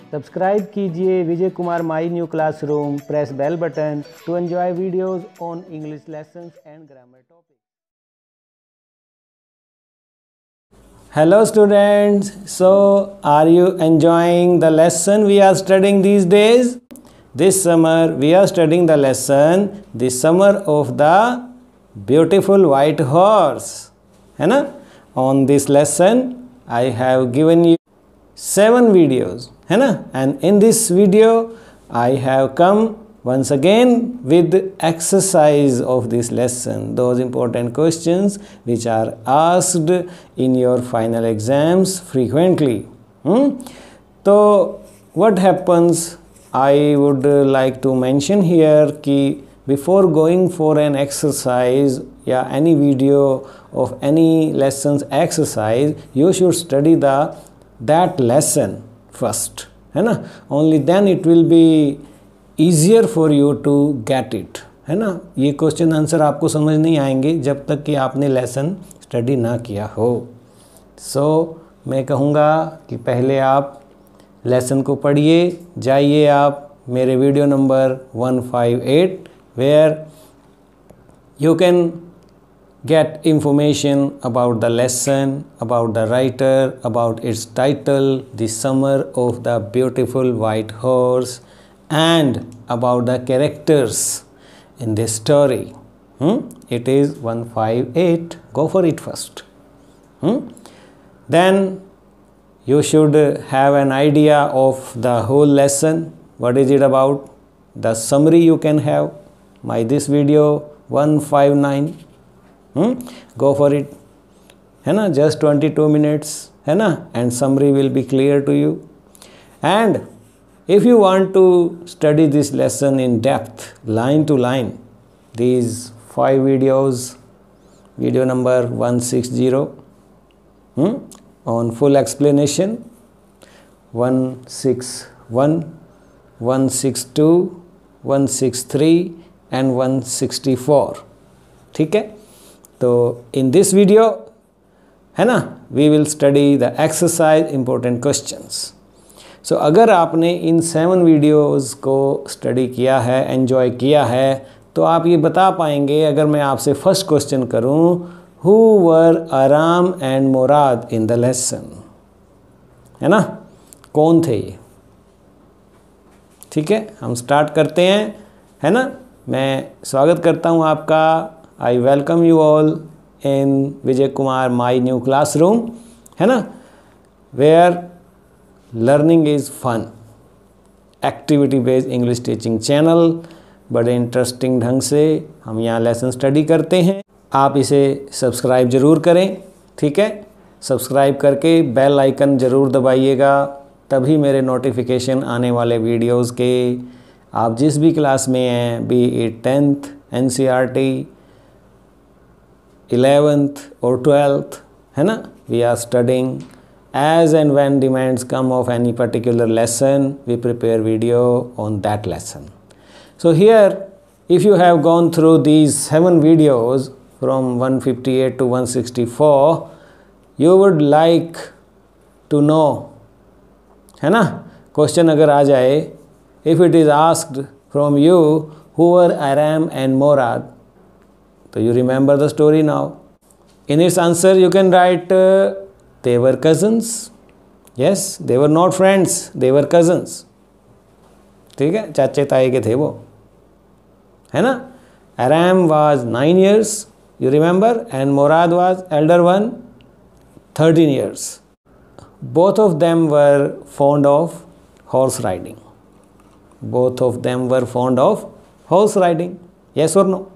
Subscribe कीजिए Vijay Kumar my new classroom, press bell button to enjoy videos on English lessons and grammar topics. Hello students, so are you enjoying the lesson we are studying these days? This summer we are studying the lesson The Summer of the Beautiful White Horse, है ना? On this lesson I have given you 7 videos, है ना? And in this video I have come once again with exercise of this lesson, those important questions which are asked in your final exams frequently. So what happens, I would like to mention here कि before going for an exercise या any video of any lessons exercise, you should study that lesson first, है ना? Only then it will be easier for you to get it, है ना? ये question answer आपको समझ नहीं आएंगे जब तक कि आपने लेसन स्टडी ना किया हो. मैं कहूँगा कि पहले आप लेसन को पढ़िए. जाइए आप मेरे video number 158 where you can get information about the lesson, about the writer, about its title, The Summer of the Beautiful White Horse, and about the characters in this story. It is 158. Go for it first. Then you should have an idea of the whole lesson. What is it about? The summary you can have. This video 159. Go for it, है ना? Just 22 minutes, है ना? And summary will be clear to you. And if you want to study this lesson in depth, line to line, these 5 videos, video number 160 on full explanation, 161, 162, 163 and 164. ठीक है? तो in this video, है ना, we will study the exercise important questions. So अगर आपने इन 7 videos को study किया है, एंजॉय किया है, तो आप ये बता पाएंगे. अगर मैं आपसे फर्स्ट क्वेश्चन करूँ, who were Aram and Mourad in the lesson, है ना? कौन थे ये? ठीक है, हम स्टार्ट करते हैं, है ना? मैं स्वागत करता हूँ आपका. I welcome you all in Vijay Kumar my new classroom, है ना? Where learning is fun, activity based English teaching channel. बड़े इंटरेस्टिंग ढंग से हम यहाँ लेसन स्टडी करते हैं. आप इसे सब्सक्राइब ज़रूर करें, ठीक है? सब्सक्राइब करके बेल आइकन ज़रूर दबाइएगा, तभी मेरे नोटिफिकेशन आने वाले वीडियोस के. आप जिस भी क्लास में हैं, B it 10th NCERT 11th or 12th, है ना? We are studying as and when demands come of any particular lesson, we prepare video on that lesson. So here, if you have gone through these 7 videos from 158 to 164, you would like to know, है ना? Question अगर आ जाए, if it is asked from you, who were Aram and Morad, so you remember the story now. In its answer you can write they were cousins. Yes, they were not friends, they were cousins. ठीक है, चाचे ताए के थे वो, है ना? Aram was 9 years, you remember, and Morad was elder one, 13 years. Both of them were fond of horse riding. Both of them were fond of horse riding. Yes or no?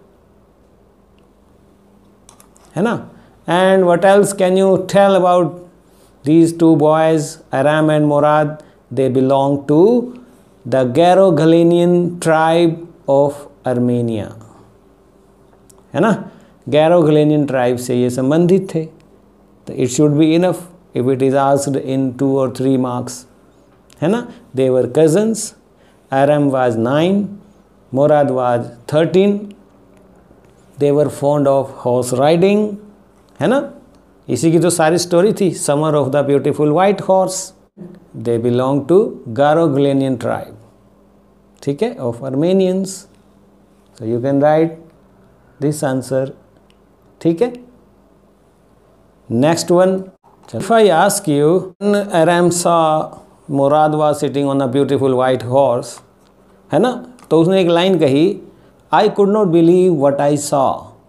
है ना? And what else can you tell about these 2 boys, Aram and Morad? They belong to the Garo-Galenian tribe of Armenia, है ना? Garo-Galenian tribe से ये संबंधित थे. तो it should be enough if it is asked in 2 or 3 marks, है ना? They were cousins. Aram was 9, Morad was 13. They were fond of horse riding, है ना? इसी की तो सारी स्टोरी थी, summer of the beautiful white horse. They belong to Garoghlanian tribe, ठीक है, of Armenians. So you can write this answer, ठीक है। Next one, if I ask you, Aram सा Mourad was sitting on a beautiful white horse, है ना, तो उसने एक लाइन कही, I could not believe what I saw,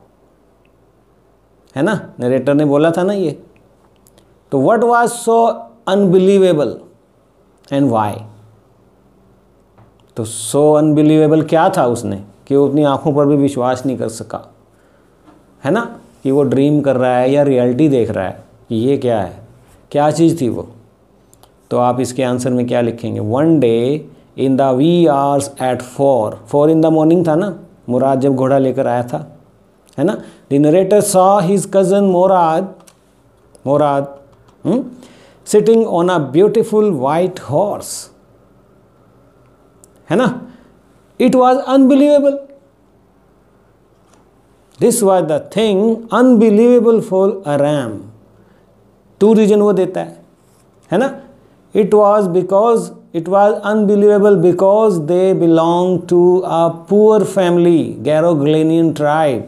है ना, नरेटर ने बोला था ना ये। तो what was so unbelievable and why? तो सो अनबिलीवेबल क्या था उसने कि वो अपनी आंखों पर भी विश्वास नहीं कर सका, है ना, कि वो ड्रीम कर रहा है या रियलिटी देख रहा है कि ये क्या है, क्या चीज़ थी वो। तो आप इसके आंसर में क्या लिखेंगे? One day in the wee hours at 4 in the morning था ना, मुराद जब घोड़ा लेकर आया था, है ना। The narrator saw his cousin Murad sitting on a beautiful white horse, है ना। It was unbelievable, this was the thing unbelievable for Aram. 2 reason वो देता है ना। It was unbelievable because they belong to a poor family, Garoglenian tribe,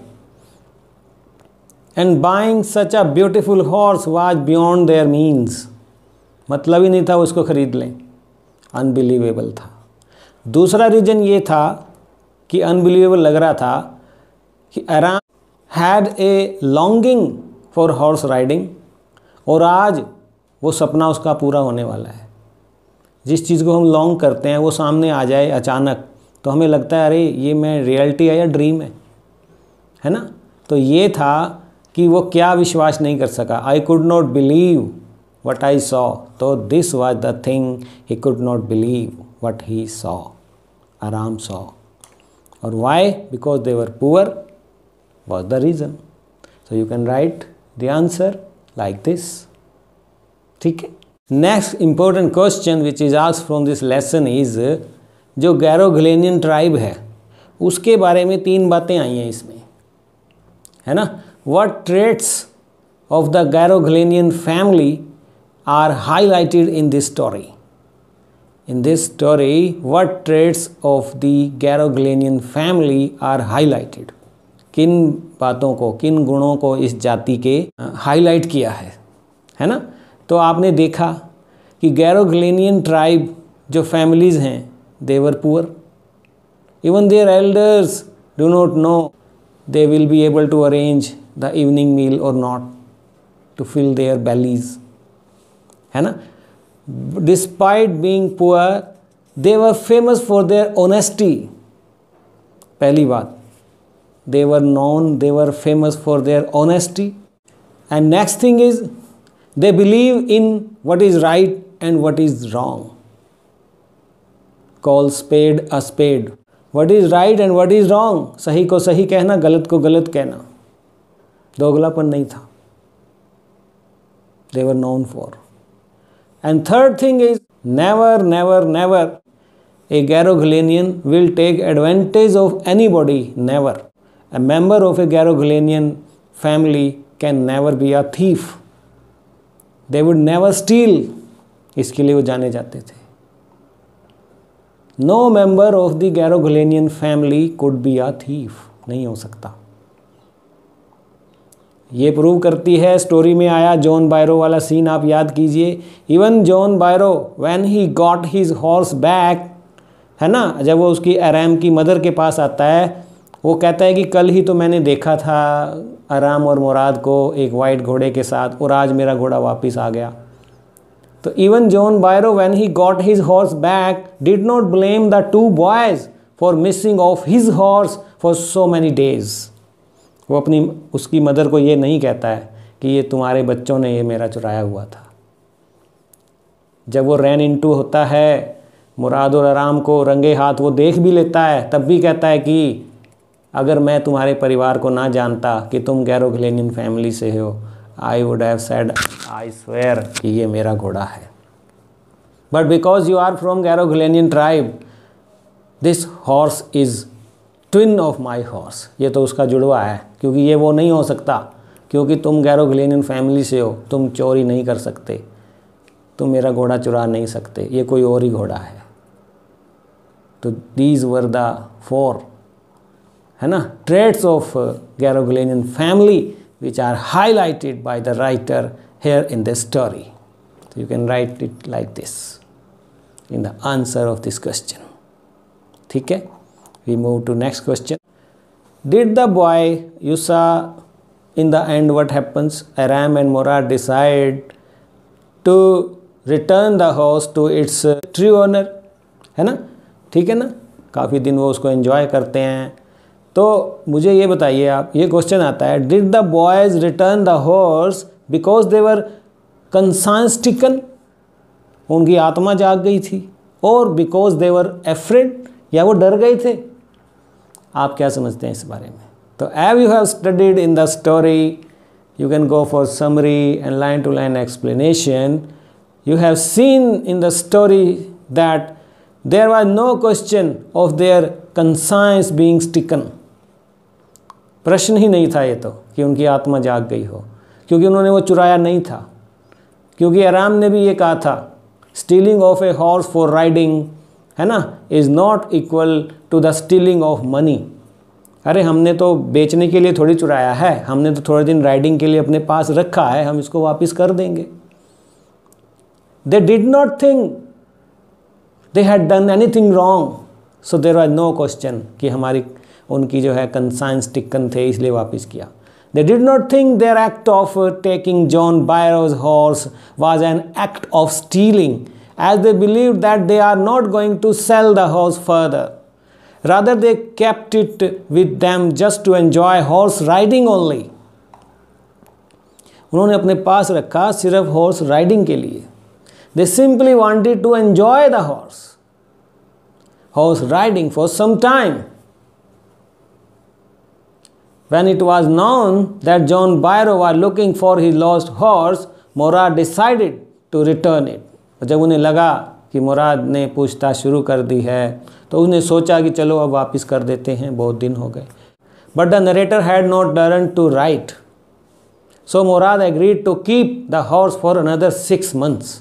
and buying such a beautiful horse was beyond their means. मतलब ही नहीं था उसको खरीद लें, अनबिलीवेबल था। दूसरा रीज़न ये था कि अनबिलीवेबल लग रहा था कि Aram had a longing for horse riding, और आज वो सपना उसका पूरा होने वाला है। जिस चीज़ को हम लॉन्ग करते हैं वो सामने आ जाए अचानक, तो हमें लगता है अरे ये मैं रियलिटी है या ड्रीम है ना। तो ये था कि वो क्या विश्वास नहीं कर सका, I could not believe what I saw. तो this was the thing he could not believe what he saw, Aram saw. और why? Because they were poor was the reason. So you can write the answer like this. ठीक है। Next important question which is asked from this lesson is, जो Garoghlanian tribe है उसके बारे में 3 बातें आई हैं इसमें, है ना। What traits of the Garoghlanian family are highlighted in this story? In this story, what traits of the Garoglenian family are highlighted? किन बातों को, किन गुणों को इस जाति के हाईलाइट किया है ना। तो आपने देखा कि गैरोग्लेनियन ट्राइब जो फैमिलीज़ हैं, they were poor, even their elders do not know they will be able to arrange the evening meal और not to fill their bellies, है ना। Despite being poor, they were famous for their honesty. पहली बात, they were famous for their honesty. And next thing is, they believe in what is right and what is wrong. Call spade a spade. What is right and what is wrong? सही को सही कहना, गलत को गलत कहना, दोगलापन नहीं था. They were known for. And third thing is, never a Garoglenian will take advantage of anybody, never. A member of a Garoglenian family can never be a thief. They would never steal. इसके लिए वो जाने जाते थे. No member of the Garoglenian family could be a thief. नहीं हो सकता. ये प्रूव करती है, स्टोरी में आया जॉन बायरो वाला सीन आप याद कीजिए. Even John Byro when he got his horse back, है ना, जब वो उसकी अराम की मदर के पास आता है, वो कहता है कि कल ही तो मैंने देखा था अराम और मुराद को एक वाइट घोड़े के साथ, और आज मेरा घोड़ा वापस आ गया. तो even John Byro when he got his horse back did not blame the 2 boys for missing of his horse for so many days. वो अपनी उसकी मदर को ये नहीं कहता है कि ये तुम्हारे बच्चों ने ये मेरा चुराया हुआ था. जब वो रैन इनटू होता है मुराद और आराम को रंगे हाथ, वो देख भी लेता है, तब भी कहता है कि अगर मैं तुम्हारे परिवार को ना जानता कि तुम गैरोग्लेनियन फैमिली से हो, I would have said I swear कि ये मेरा घोड़ा है. But because you are from Garoghlanian tribe, this horse is twin of my horse. ये तो उसका जुड़वा है, क्योंकि ये वो नहीं हो सकता, क्योंकि तुम गैरोग्लेनियन फैमिली से हो, तुम चोरी नहीं कर सकते. तुम मेरा घोड़ा चुरा नहीं सकते, ये कोई और ही घोड़ा है। तो दीज वर द 4 है ना traits of Garogalian family which are highlighted by the writer here in this story. So you can write it like this in the answer of this question. ठीक है, we move to next question. Did the boy, you saw in the end what happens, Aram and Murad decide to return the horse to its true owner, है ना, ठीक है ना, काफ़ी दिन वो उसको एंजॉय करते हैं। तो मुझे ये बताइए आप, ये क्वेश्चन आता है, did the boys return the horse because they were conscience stricken, उनकी आत्मा जाग गई थी, और बिकॉज दे वर एफ्रेड, या वो डर गए थे? आप क्या समझते हैं इस बारे में? तो as you have studied in the story, you can go for summary and line to line explanation. You have seen in the story that there was no question of their conscience being stricken. प्रश्न ही नहीं था ये तो कि उनकी आत्मा जाग गई हो, क्योंकि उन्होंने वो चुराया नहीं था। क्योंकि आराम ने भी ये कहा था, stealing of a horse for riding, है ना, is not equal to the stealing of money. अरे हमने तो बेचने के लिए थोड़ी चुराया है, हमने तो थोड़े दिन राइडिंग के लिए अपने पास रखा है, हम इसको वापस कर देंगे। They did not think they had done anything wrong, so there was no question कि हमारी उनकी जो है कंसाइंस टिकन थे इसलिए वापस किया। They did not think their act of taking John Byro's horse was an act of stealing, as they believed that they are not going to sell the horse further. Rather they kept it with them just to enjoy horse riding only. उन्होंने अपने पास रखा सिर्फ horse riding के लिए। They simply wanted to enjoy the horse riding for some time. When it was known that John Byro was looking for his lost horse, Murad decided to return it. जब उन्हें लगा कि मुराद ने पूछताछ शुरू कर दी है, तो उन्हें सोचा कि चलो अब वापस कर देते हैं, बहुत दिन हो गए। But the narrator had not learned to write, so Murad agreed to keep the horse for another 6 months.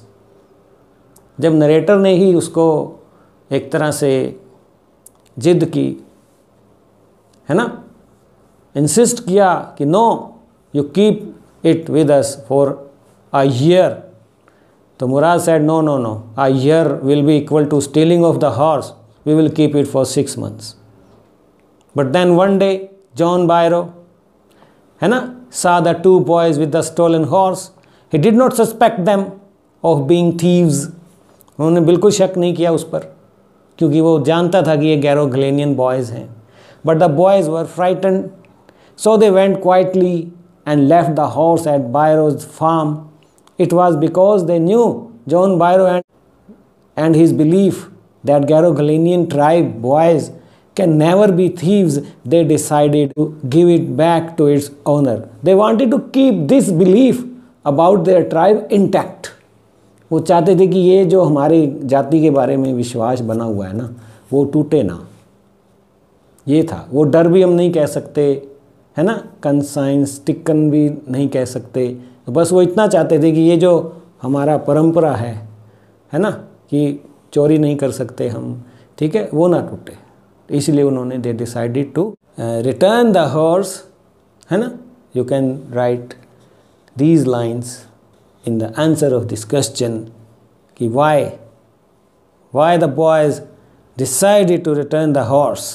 जब नरेटर ने ही उसको एक तरह से जिद की, है ना, इंसिस्ट किया कि no, you keep it with us for a year, तो Murad said no no no, a year will be equal to stealing of the horse, we will keep it for 6 months. But then one day John Byro, है ना, saw the 2 boys with the stolen horse. He did not suspect them of being thieves. उन्होंने बिल्कुल शक नहीं किया उस पर, क्योंकि वो जानता था कि ये गैरोगलेनियन बॉयज़ हैं। But the boys were frightened, so they went quietly and left the horse at Byro's farm. It was because they knew John Byro and his belief that Garoghlanian tribe boys can never be thieves. They decided to give it back to its owner. They wanted to keep this belief about their tribe intact. वो चाहते थे कि ये जो हमारी जाति के बारे में विश्वास बना हुआ है ना, वो टूटे ना। ये था वो डर भी हम नहीं कह सकते, है ना, कंसाइंस टिकन भी नहीं कह सकते। तो बस वो इतना चाहते थे कि ये जो हमारा परंपरा है ना, कि चोरी नहीं कर सकते हम, ठीक है, वो ना टूटे। इसलिए उन्होंने they decided to return the horse, है ना। You can write these lines in the answer of this question कि why the boys decided to return the horse.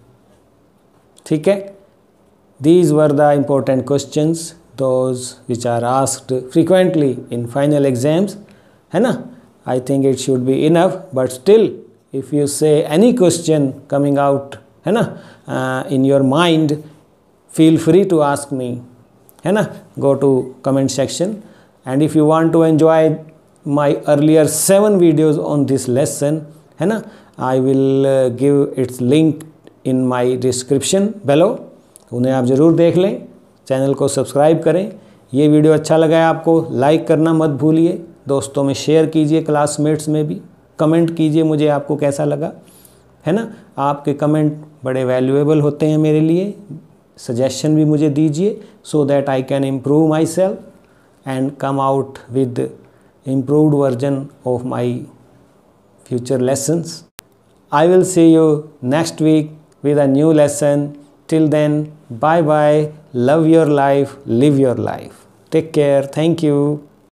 ठीक है, these were the important questions, those which are asked frequently in final exams, है ना। I think it should be enough, but still if you say any question coming out, है ना, in your mind, feel free to ask me, है ना, go to comment section. And if you want to enjoy my earlier 7 videos on this lesson, है ना, I will give its link in my description below. उन्हें आप ज़रूर देख लें, channel को सब्सक्राइब करें। ये वीडियो अच्छा लगा है आपको, लाइक करना मत भूलिए, दोस्तों में शेयर कीजिए, क्लासमेट्स में भी कमेंट कीजिए मुझे आपको कैसा लगा, है ना। आपके कमेंट बड़े वैल्यूएबल होते हैं मेरे लिए, सजेशन भी मुझे दीजिए, so that I can improve myself and come out with improved version of my future lessons. I will see you next week with a new lesson. Till then, bye bye. Love your life, live your life. Take care. Thank you.